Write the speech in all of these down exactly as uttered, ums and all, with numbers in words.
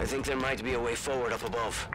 think there might be a way forward up above.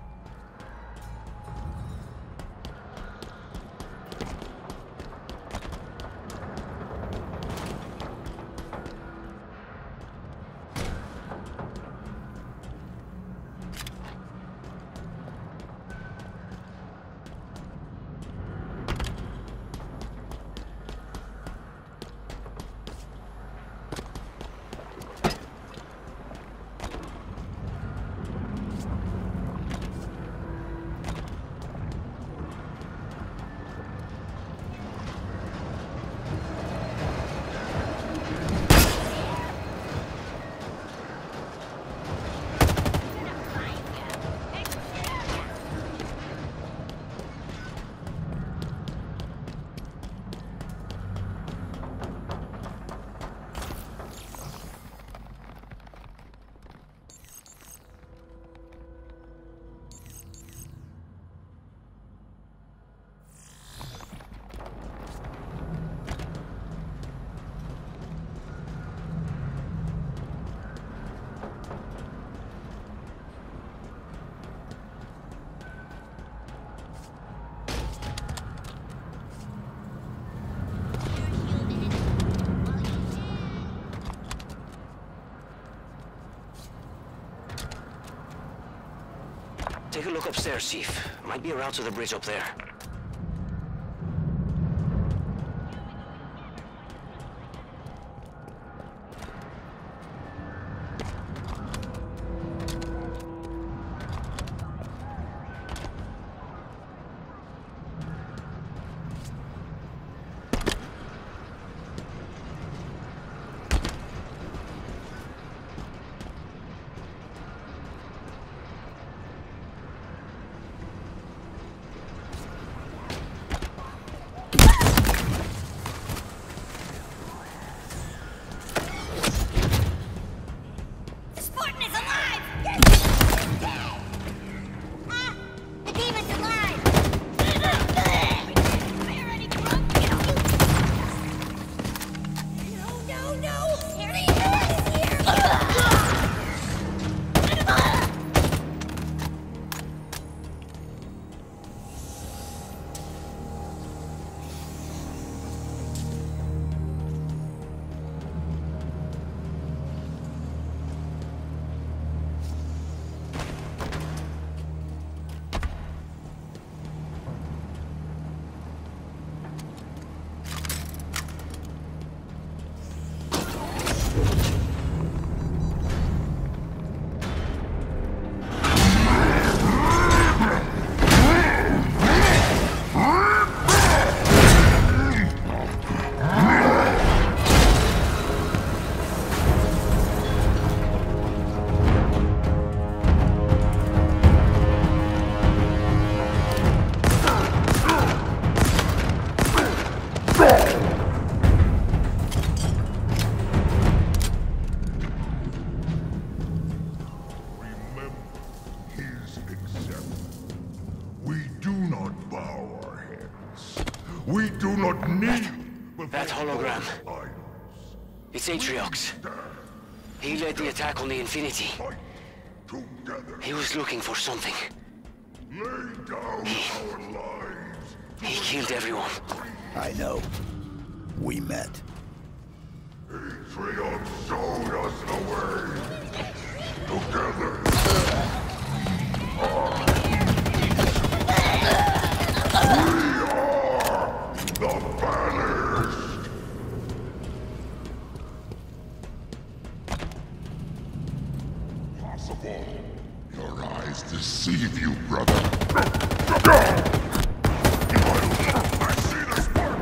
Take a look upstairs, Chief. Might be a route to the bridge up there. We do not need... That hologram. It's Atriox. He led the attack on the Infinity. He was looking for something. Lay down he, our lives. He killed everyone. I know. We met. Atriox showed us the way. Together. We are the banished. Possible. Your eyes deceive you, brother. I see this work.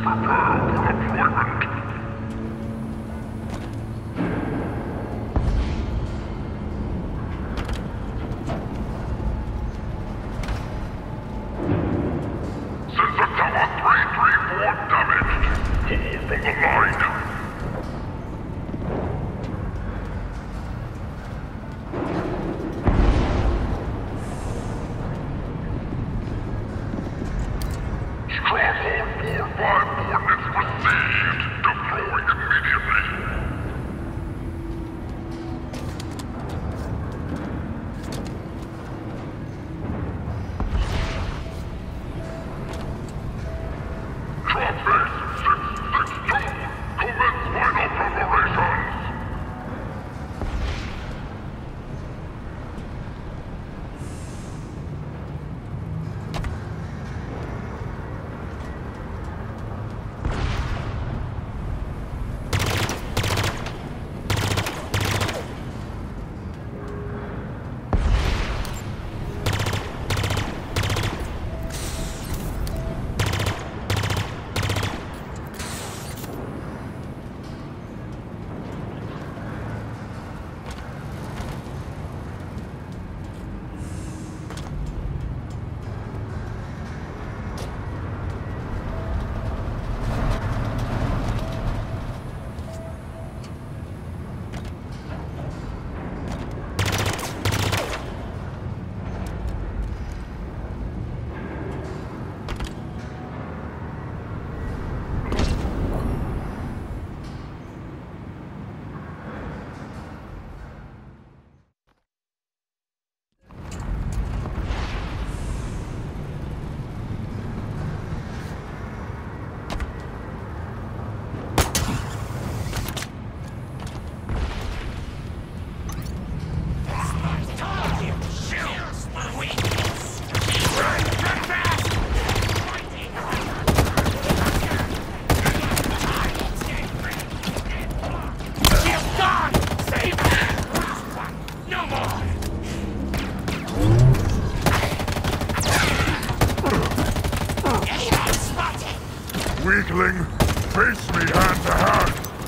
Weakling, face me hand to hand!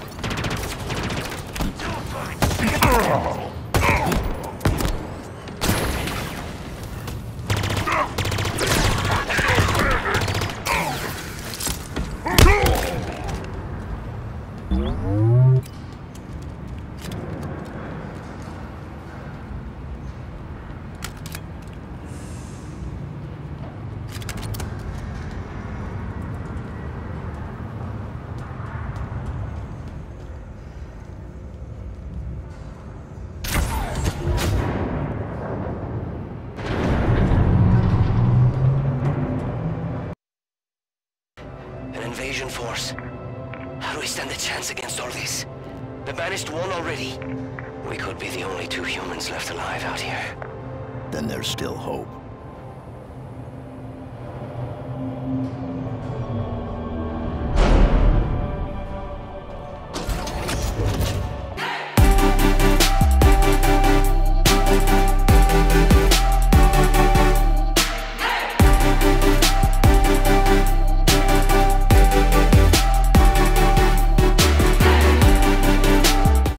Invasion force. How do we stand a chance against all this? The Banished won already. We could be the only two humans left alive out here. Then there's still hope.